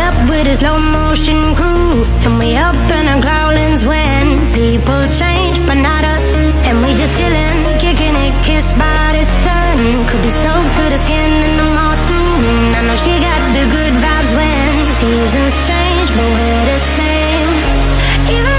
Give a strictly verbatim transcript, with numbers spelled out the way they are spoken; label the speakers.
Speaker 1: up with a slow motion crew, and we up in our growlings when people change, but not us. And we just chillin', kicking it, kissed by the sun. Could be soaked to the skin in the moss room. I know she got the good vibes when seasons change, but we're the same. Even